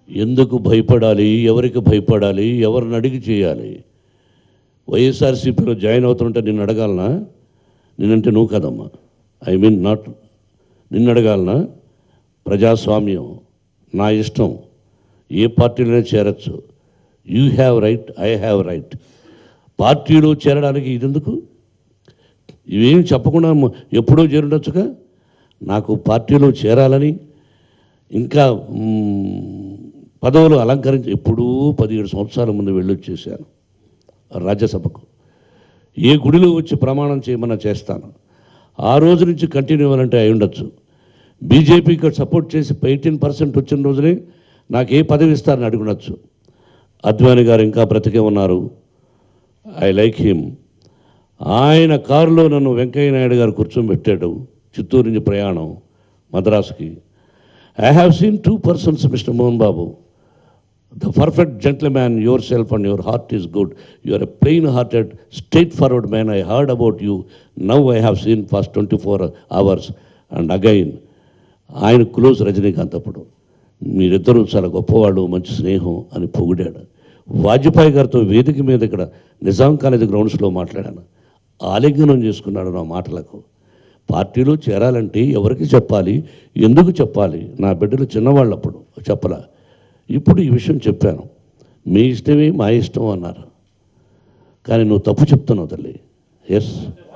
ఎందుకు భయపడాలి, ఎవరికి భయపడాలి, ఎవరిని అడిగి చేయాలి? వైఎస్ఆర్సీపీలో జాయిన్ అవుతుంటే నిన్ను అడగాలనా? నేనంటే నువ్వు కదమ్మా, ఐ మీన్ నాట్ నిన్ను అడగాలనా? ప్రజాస్వామ్యం, నా ఇష్టం, ఏ పార్టీలోనే చేరచ్చు. You have right, I have right. పార్టీలో చేరడానికి ఇదెందుకు? ఇవేం చెప్పకుండా ఎప్పుడో చేరుండొచ్చుగా. నాకు పార్టీలో చేరాలని ఇంకా పదవులు అలంకరించి ఎప్పుడూ 17 సంవత్సరాల ముందు వెళ్ళొచ్చేసాను రాజ్యసభకు. ఏ గుడిలో వచ్చి ప్రమాణం చేయమన్నా చేస్తాను. ఆ రోజు నుంచి కంటిన్యూ అవ్వాలంటే అయి ఉండొచ్చు. బీజేపీకి సపోర్ట్ చేసి 18% వచ్చిన రోజునే నాకు ఏ పదవి ఇస్తారని అడుగునొచ్చు. అద్వానీ గారు ఇంకా బ్రతికే ఉన్నారు, ఐ లైక్ హిమ్. ఆయన కారులో నన్ను వెంకయ్య నాయుడు గారు కూర్చోబెట్టాడు, చిత్తూరు నుంచి ప్రయాణం మద్రాసుకి. I have seen 2 persons, mister Mohan Babu. The perfect gentleman, yourself and your heart is good. You are a plain-hearted, straightforward man. I heard about you. Now I have seen past 24 hours. And again, ఆయన close Rajinikanth. అప్పుడు మీరిద్దరూ చాలా గొప్పవాళ్ళు, మంచి స్నేహం అని పొగిడాడు. వాజ్పేయి గారితో వేదిక మీద ఇక్కడ నిజాం కాలేజీ గ్రౌండ్స్లో మాట్లాడాను. ఆలింగనం చేసుకున్నాడు నా మాటలకు. పార్టీలో చేరాలంటే ఎవరికి చెప్పాలి, ఎందుకు చెప్పాలి? నా బిడ్డలు చిన్నవాళ్ళప్పుడు చెప్పలా. ఇప్పుడు ఈ విషయం చెప్పాను. మీ ఇష్టమే మా ఇష్టం అన్నారు, కానీ నువ్వు తప్పు చెప్తున్నావు తల్లి. Yes,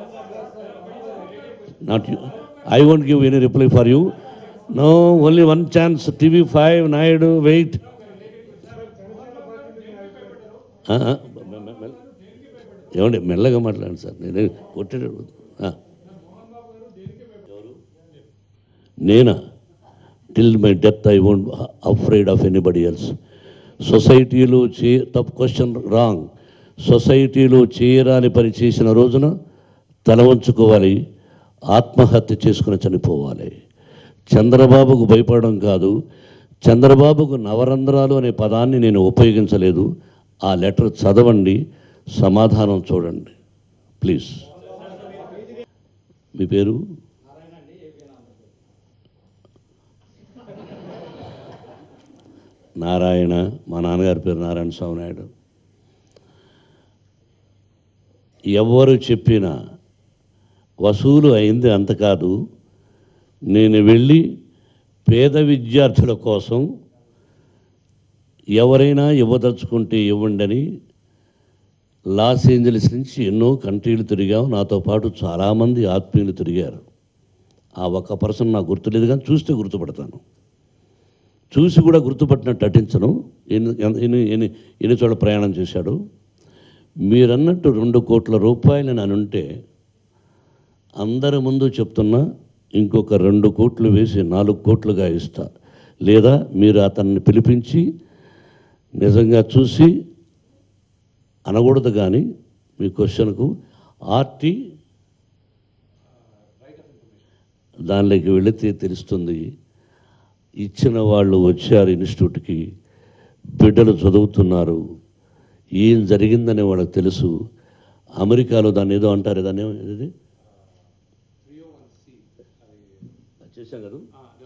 not you. I won't give any reply for you. No, only one chance. TV5 Naidu, wait. ఏమండి మెల్లగా మాట్లాడండి సార్, నేనే కొట్టాడు. నేనా? Till my death I won't afraid of anybody else. సొసైటీలో తప్పు, క్వశ్చన్ రాంగ్. సొసైటీలో చేయరాని పని చేసిన రోజున తల వంచుకోవాలి, ఆత్మహత్య చేసుకుని చనిపోవాలి. చంద్రబాబుకు భయపడడం కాదు, చంద్రబాబుకు నవరంధ్రాలు అనే పదాన్ని నేను ఉపయోగించలేదు. ఆ లెటర్ చదవండి, సమాధానం చూడండి ప్లీజ్. మీ పేరు? నారాయణ. మా నాన్నగారి పేరు నారాయణ స్వామి నాయుడు. ఎవరు చెప్పినా వసూలు అయింది అంత కాదు. నేను వెళ్ళి పేద విద్యార్థుల కోసం ఎవరైనా ఇవ్వదలుచుకుంటే ఇవ్వండి అని లాస్ ఏంజలీస్ నుంచి ఎన్నో కంట్రీలు తిరిగాం. నాతో పాటు చాలామంది ఆత్మీయులు తిరిగారు. ఆ ఒక్క పర్సన్ నాకు గుర్తులేదు, కానీ చూస్తే గుర్తుపడతాను. చూసి కూడా గుర్తుపట్టినట్టు నటించను. ఎన్ని చోట్ల ప్రయాణం చేశాడు. మీరన్నట్టు 2 కోట్ల రూపాయలు అని ఉంటే అందరి ముందు చెప్తున్నా, ఇంకొక 2 కోట్లు వేసి 4 కోట్లుగా ఇస్తా. లేదా మీరు అతన్ని పిలిపించి నిజంగా చూసి అనకూడదు. కానీ మీ క్వశ్చన్కు ఆర్టీ దానిలోకి వెళితే తెలుస్తుంది. ఇచ్చిన వాళ్ళు వచ్చారు ఇన్స్టిట్యూట్కి, బిడ్డలు చదువుతున్నారు, ఏం జరిగిందని వాళ్ళకి తెలుసు. అమెరికాలో దాన్ని ఏదో అంటారు, దాన్ని ఇది చేశాం కదా.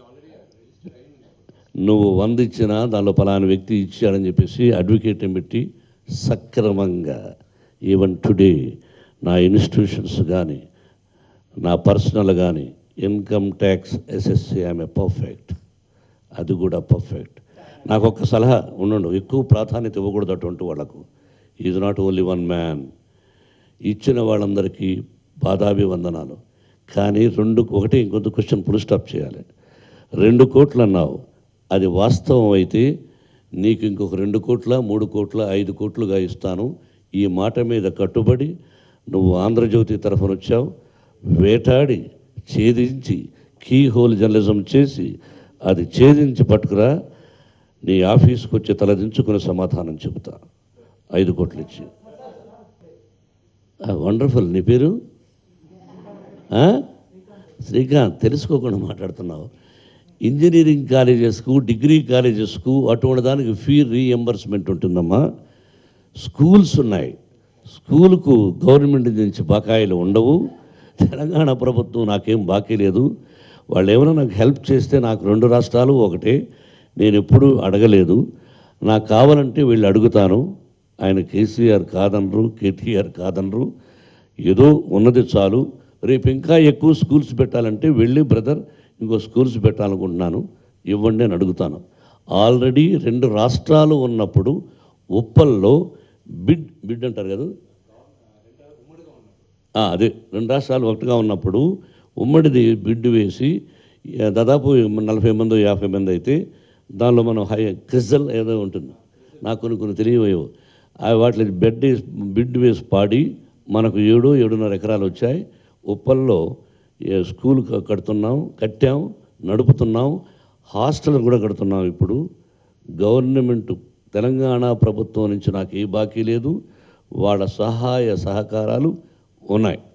నువ్వు 100 ఇచ్చినా దానిలో పలానా వ్యక్తి ఇచ్చాడని చెప్పేసి అడ్వకేట్ని పెట్టి సక్రమంగా ఈవెన్ టుడే నా ఇన్స్టిట్యూషన్స్ కానీ నా పర్సనల్ కానీ ఇన్కమ్ ట్యాక్స్ ఎస్ఎస్సి ఆమె పర్ఫెక్ట్. అది కూడా పర్ఫెక్ట్. నాకు ఒక సలహా ఉండండు, ఎక్కువ ప్రాధాన్యత ఇవ్వకూడదు అటువంటి వాళ్ళకు. Is not only one man. ఇచ్చిన వాళ్ళందరికీ పాదాభివందనాలు. కానీ ఒకటి ఇంకొంత క్వశ్చన్ ఫుల్ స్టాప్ చేయాలి. 2 కోట్లు అన్నావు, అది వాస్తవం అయితే నీకు ఇంకొక 2 కోట్ల 3 కోట్ల 5 కోట్లుగా ఇస్తాను. ఈ మాట మీద కట్టుబడి నువ్వు ఆంధ్రజ్యోతి తరఫున వచ్చావు. వేటాడి ఛేదించి కీ హోల్ జర్నలిజం చేసి అది ఛేదించి పట్టుకురా. నీ ఆఫీస్కి వచ్చి తలదించుకుని సమాధానం చెబుతా. 5 కోట్లు ఇచ్చి. వండర్ఫుల్. నీ పేరు శ్రీకాంత్. తెలుసుకోకుండా మాట్లాడుతున్నావు. ఇంజనీరింగ్ కాలేజెస్కు, డిగ్రీ కాలేజెస్కు అటువంటి దానికి ఫీ రీఎంబర్స్మెంట్ ఉంటుందమ్మా. స్కూల్స్ ఉన్నాయి, స్కూల్కు గవర్నమెంట్ నుంచి బకాయిలు ఉండవు. తెలంగాణ ప్రభుత్వం నాకేం బాకీ లేదు. వాళ్ళు ఏమైనా నాకు హెల్ప్ చేస్తే నాకు 2 రాష్ట్రాలు ఒకటే. నేను ఎప్పుడూ అడగలేదు. నాకు కావాలంటే వెళ్ళి అడుగుతాను. ఆయన కేసీఆర్ కాదనరు, కేటీఆర్ కాదనరు. ఏదో ఉన్నది చాలు. రేపు ఇంకా ఎక్కువ స్కూల్స్ పెట్టాలంటే వెళ్ళి బ్రదర్ ఇంకో స్కూల్స్ పెట్టాలనుకుంటున్నాను, ఇవ్వండి అని అడుగుతాను. ఆల్రెడీ 2 రాష్ట్రాలు ఉన్నప్పుడు ఉప్పల్లో బిడ్ అంటారు కదా, అదే 2 రాష్ట్రాలు ఒకటిగా ఉన్నప్పుడు ఉమ్మడిది బిడ్ వేసి దాదాపు 40 మంది 50 మంది అయితే దానిలో మనం క్రిజల్ ఏదో ఉంటుంది, నాకు కొన్ని తెలియవేవో, వాటి బిడ్ వేసి పాడి మనకు 7.5 ఎకరాలు వచ్చాయి. ఉప్పల్లో స్కూల్ కట్టాం, నడుపుతున్నాం, హాస్టల్ కూడా కడుతున్నాం. ఇప్పుడు గవర్నమెంట్ తెలంగాణ ప్రభుత్వం నుంచి నాకు ఏ బాకీ లేదు. వాళ్ళ సహాయ సహకారాలు ఉన్నాయి.